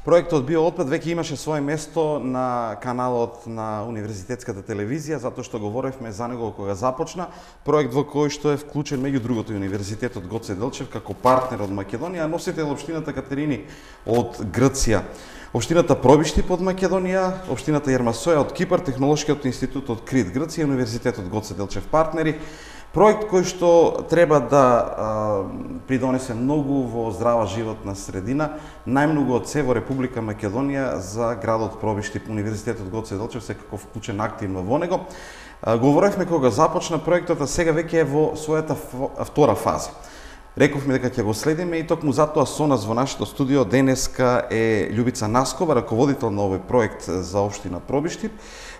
Проектот Биоотпад веќе имаше свое место на каналот на Универзитетската телевизија, затоа што говоревме за него кога започна. Проект во кој што е вклучен меѓу другото и Универзитетот Гоце Делчев како партнер од Македонија, а носител општината Катерини од Грција, општината Пробиштип од Македонија, општината Јермасоја од Кипар, Технолошкиот институт од Крит, Грција и Универзитетот Гоце Делчев партнери. Проект кој што треба да придонесе многу во здрава животна средина, најмногу од се во Република Македонија за градот Пробиштип. Универзитетот Гоце Делчев секако вклучен активно во него. Говоревме кога започна проектот, а сега веќе е во својата втора фаза. Рековме дека ќе го следиме и токму затоа со нас во нашето студио денеска е Љубица Наскова, раководител на овој проект за општина Пробиштип.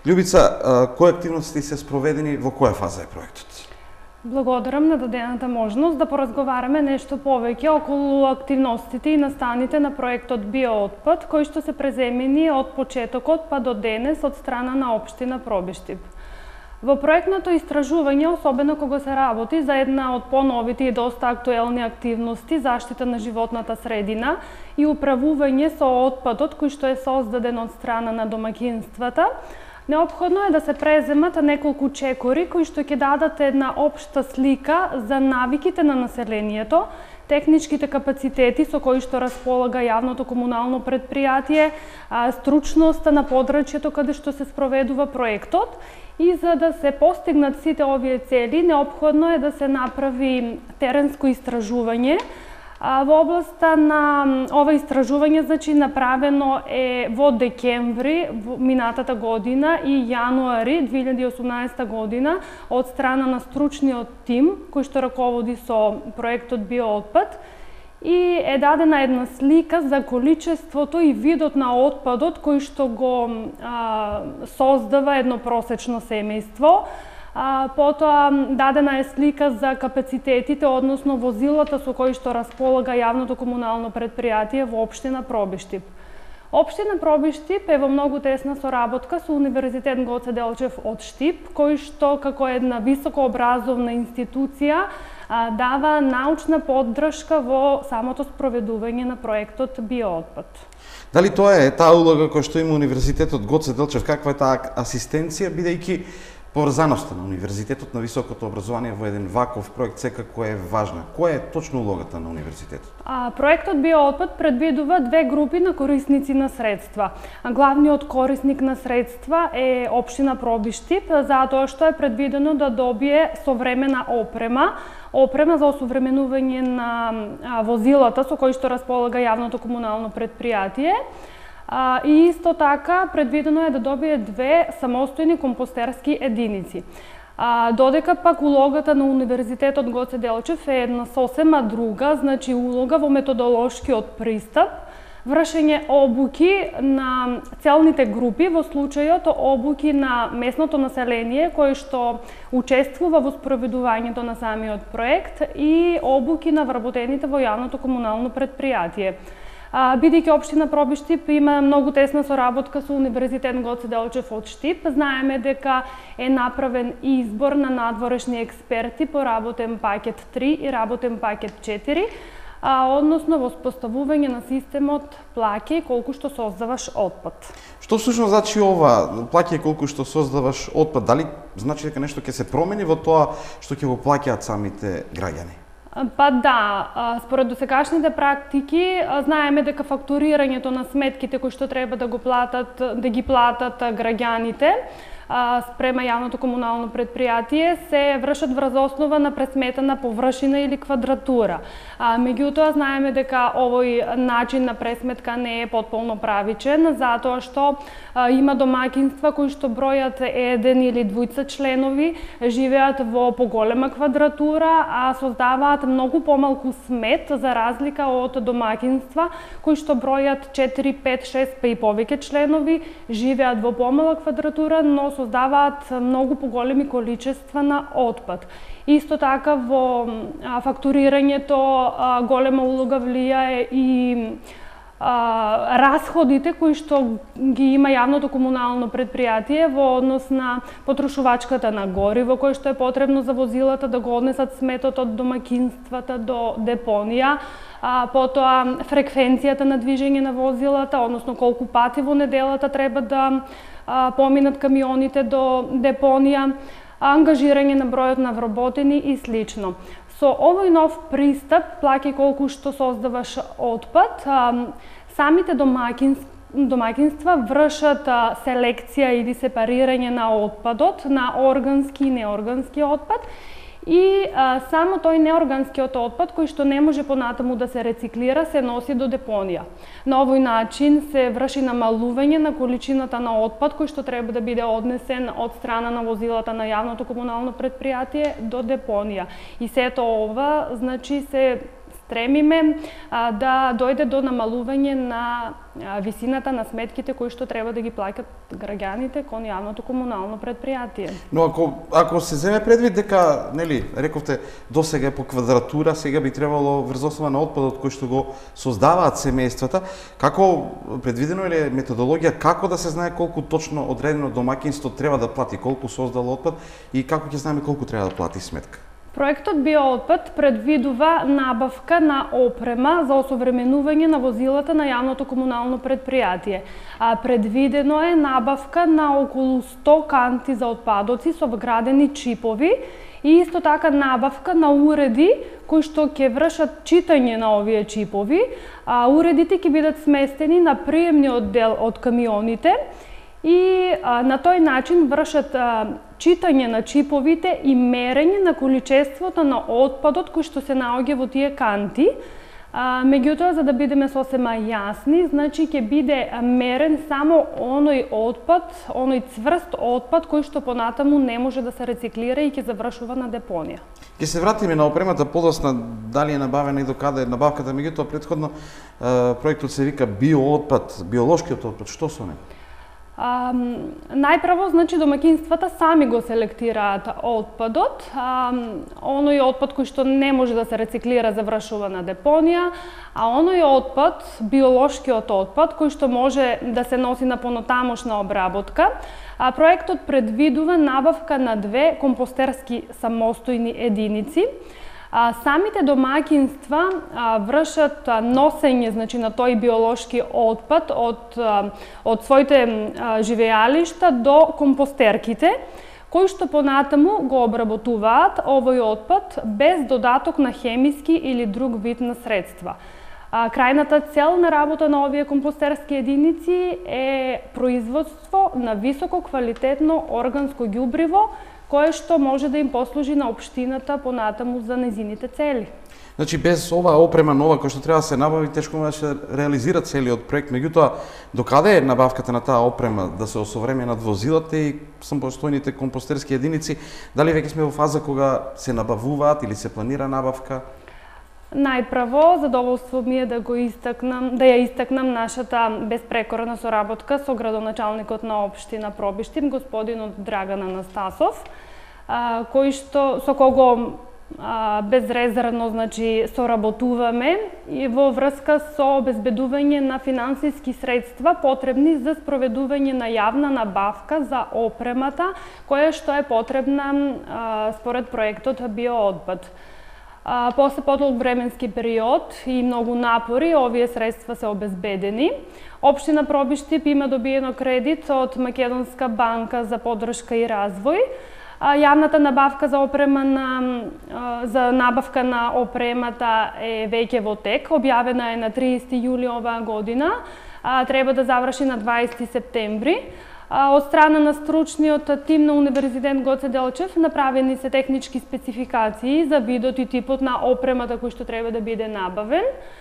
Љубица, кои активности се спроведени, во која фаза е проектот? Благодарам на дадената можност да поразговараме нешто повеќе околу активностите и настаните на проектот Биоотпад, кои што се преземени од почетокот па до денес од страна на општина Пробиштип. Во проектното истражување, особено кога се работи за една од поновите и доста актуелни активности, заштита на животната средина и управување со отпадот кој што е создаден од страна на домаќинствата, неопходно е да се преземат неколку чекори кои што ќе дадат една општа слика за навиките на населението, техничките капацитети со кои што располага јавното комунално предпријатие, стручноста на подрачјето каде што се спроведува проектот. И за да се постигнат сите овие цели, неопходно е да се направи теренско истражување. Во областа на ова истражување, значи, направено е во декември минатата година и јануари 2018 година од страна на стручниот тим кој што раководи со проектот Биоотпад, и е дадена една слика за количеството и видот на отпадот кој што го создава едно просечно семејство. Потоа дадена е слика за капацитетите, односно возилата со кои што располага јавното комунално предпријатие во општина Пробиштип. Општина Пробиштип е во многу тесна соработка со Универзитет Гоце Делчев од Штип, кој што како една високообразовна институција дава научна поддршка во самото спроведување на проектот Биоотпад. Дали тоа е таа улога која што има Универзитетот Гоце Делчев, каква е таа асистенција, бидејќи поврзаноста на Универзитетот на високото образование во еден ваков проект секако е важна. Која е точно улогата на Универзитетот? Проектот Биоотпад предвидува две групи на корисници на средства. Главниот корисник на средства е општина Пробиштип, затоа што е предвидено да добие современа опрема за осовременување на возилата со кои што располага јавното комунално предпријатие. И исто така предвидено е да добие две самостојни компостерски единици. Додека пак улогата на Универзитетот Гоце Делчев е една сосема друга, значи улога во методолошкиот пристап, вршење обуки на целните групи, во случајот обуки на местното население кое што учествува во спроведувањето на самиот проект и обуки на вработените во јавното комунално предпријатие. Бидејќи општина Пробиштип има многу тесна соработка со Универзитет Гоце Делчев од Штип, знаеме дека е направен избор на надворешни експерти по работен пакет 3 и работен пакет 4, односно во споставување на системот плаќај колку што создаваш отпад. Што всушност значи ова плаќај колку што создаваш отпад? Дали значи дека нешто ќе се промени во тоа што ќе го плаќаат самите граѓани? Па да, според досегашните практики знаеме дека фактурирањето на сметките кои што треба да ги платат граѓаните спрема јавното комунално предпријатие се вршат врз основа на пресметана површина или квадратура. Меѓутоа знаеме дека овој начин на пресметка не е потполно правичен, затоа што има домаќинства кои што бројат еден или двојца членови, живеат во поголема квадратура, а создаваат многу помалку смет за разлика од домаќинства кои што бројат 4, 5, 6 па и повеќе членови, живеат во помала квадратура, но создаваат многу поголеми количества на отпад. Исто така во фактурирањето голема улога влијае и расходите кои што ги има јавното комунално предпријатие во однос на потрошувачката на гориво кој што е потребно за возилата да го однесат сметот од домаќинствата до депонија, потоа фреквенцијата на движење на возилата, односно колку пати во неделата треба да поминат камионите до депонија, ангажирање на бројот на вработени и слично. Со овој нов пристап, плаќај колку што создаваш отпад, самите домаќинства вршат селекција или сепарирање на отпадот на органски и неоргански отпад и само тој неорганскиот отпад кој што не може понатаму да се рециклира се носи до депонија. На овој начин се врши намалување на количината на отпад кој што треба да биде однесен од страна на возилата на јавното комунално предпријатие до депонија. И сето ова, значи, се стремиме да дојде до намалување на висината на сметките кои што треба да ги плаќат граѓаните кон јавното комунално предпријатие. Но ако се земе предвид дека, нели, рековте досега е по квадратура, сега би требало врз основа на отпадот кој што го создаваат семејствата, како предвидено е методологија како да се знае колку точно одредено домаќинство треба да плати, колку создало отпад и како ќе знаеме колку треба да плати сметка? Проектот Биоотпад предвидува набавка на опрема за осовременување на возилата на јавното комунално предпријатие. Предвидено е набавка на околу 100 канти за отпадоци со вградени чипови и исто така набавка на уреди кои што ќе вршат читање на овие чипови. Уредите ќе бидат сместени на приемниот дел од камионите и на тој начин вршат читање на чиповите и мерење на количеството на отпадот кој што се наоѓа во тие канти. Меѓутоа, за да бидеме сосема јасни, значи ќе биде мерен само оној отпад, оној цврст отпад кој што понатаму не може да се рециклира и ќе завршува на депонија. Ќе се вратиме на опремата подоцна, дали е набавена и до каде е набавката, меѓутоа претходно проектот се вика биоотпад, биолошкиот отпад, што со него? Најпрво, значи, домаќинствата сами го селектираат отпадот. Оној отпад кој што не може да се рециклира завршува на депонија, а оној отпад, биолошкиот отпад, кој што може да се носи на понатамошна обработка, проектот предвидува набавка на 2 компостерски самостојни единици. Самите домаќинства вршат носење, значи, на тој биолошки отпад од своите живеалишта до компостерките, кои што понатаму го обработуваат овој отпад без додаток на хемиски или друг вид на средства. Крајната цел на работа на овие компостерски единици е производство на високо квалитетно органско ѓубриво, кое што може да им послужи на општината понатаму за незините цели. Значи, без оваа опрема нова која што треба да се набави, тешко може да се реализира целиот проект. Меѓутоа, докаде е набавката на таа опрема да се осовременат возилата и самостојните компостерски единици? Дали веќе сме во фаза кога се набавуваат или се планира набавка? Најпрво, задоволство ми е да ја истакнам нашата безпрекорна соработка со градоначалникот на општина Пробиштин, господинот Драган Анастасов, со кого безрезервно, значи, соработуваме и во врска со обезбедување на финансиски средства потребни за спроведување на јавна набавка за опремата која што е потребна според проектот Биоотпад. После подолг временски период и многу напори, овие средства се обезбедени. Општина Пробиштип има добиено кредит од Македонска банка за поддршка и развој. Јавната набавка за набавка на опремата е веќе во тек, објавена е на 30 јули оваа година, треба да заврши на 20 септември. Од страна на стручниот тим на Универзитет Гоце Делчев направени се технички спецификации за видот и типот на опремата кој што треба да биде набавен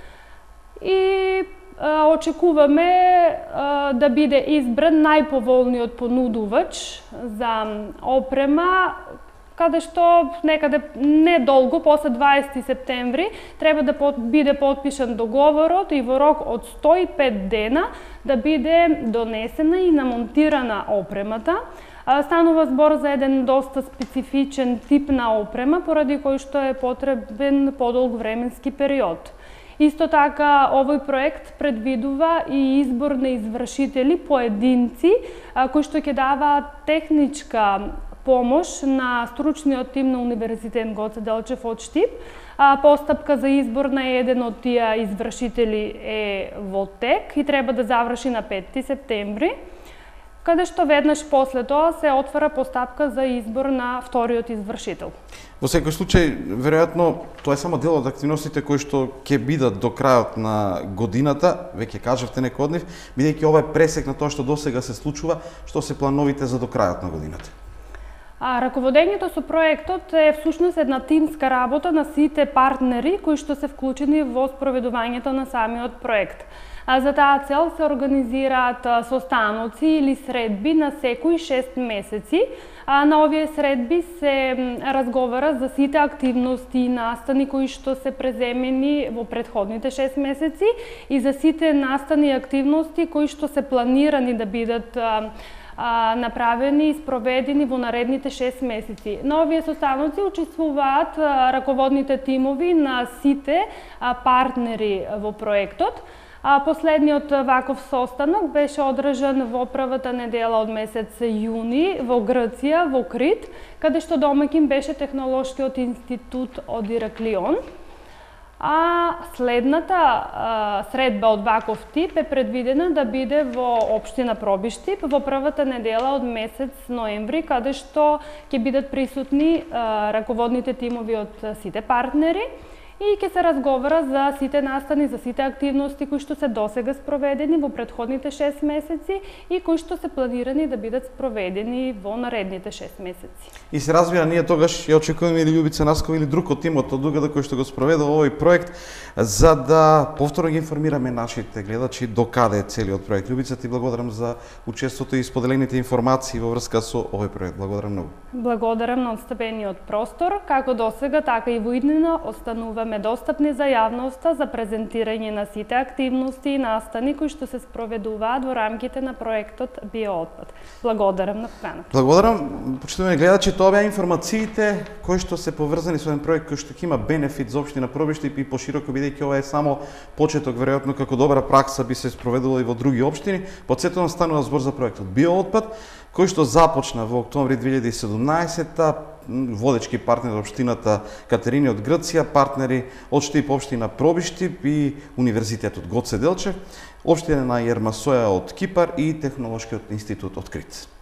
и очекуваме да биде избран најповолниот понудувач за опрема, каде што некаде недолго, после 20 септември, треба да биде потпишан договорот и во рок од 105 дена да биде донесена и намонтирана опремата. Станува збор за еден доста специфичен тип на опрема, поради кој што е потребен подолг временски период. Исто така, овој проект предвидува и избор на извршители, поединци, кои што ќе даваат техничка помош на стручниот тим на Универзитет Гоце Делчев од Штип, Постапка за избор на еден од тие извршители е во тек и треба да заврши на 5 септември, каде што веднаш после тоа се отвара постапка за избор на вториот извршител. Во секој случај, веројатно, тоа е само дел од активностите кои што ќе бидат до крајот на годината, веќе кажавте некои од нив, бидејќи ова е пресек на тоа што досега се случува, што се плановите за до крајот на годината. Раководењето со проектот е всушност една тимска работа на сите партнери кои што се вклучени во спроведувањето на самиот проект. За таа цел се организираат состаноци или средби на секои 6 месеци. На овие средби се разговара за сите активности и настани кои што се преземени во претходните 6 месеци и за сите настани и активности кои што се планирани да бидат направени и спроведени во наредните 6 месеци. На овие состаноци учествуваат раководните тимови на сите партнери во проектот. Последниот ваков состанок беше одржан во првата недела од месец јуни во Грција, во Крит, каде што домаќин беше Технолошкиот институт од Ираклион. Следната средба од ваков тип е предвидена да биде во општина Пробиштип во првата недела од месец ноември, каде што ќе бидат присутни раководните тимови од сите партнери и ќе се разговара за сите настани, за сите активности кои што се досега спроведени во претходните 6 месеци и кои што се планирани да бидат спроведени во наредните 6 месеци. И се разбира, ние тогаш ја очекуваме или Љубица Наскова или друг од тимот од Угада кој што го спроведува овој проект, за да повторно ги информираме нашите гледачи до каде е целиот проект. Љубица, ти благодарам за учеството и споделените информации во врска со овој проект. Благодарам многу. Благодарам на отстапениот простор, како досега, така и во иднина остануваме достапни за јавноста за презентирање на сите активности и настани кои што се спроведуваат во рамките на проектот Биоотпад. Благодарам на поканата. Благодарам, почитувани гледачи, тоа беа информациите кои што се поврзани со еден проект кој што ќе има бенефит за општина Пробиштип и пошироко, бидејќи ова е само почеток, веројатно како добра пракса би се спроведувала и во други општини. Потсетувам, станува збор за проектот Биоотпад, кој што започна во октомври 2017-та, водечки партнери од општината Катерини од Грција, партнери од ШТИП општина Пробиштип и Универзитетот Гоце Делчев, општина на Јермасоја од Кипар и Технолошкиот институт од Крит.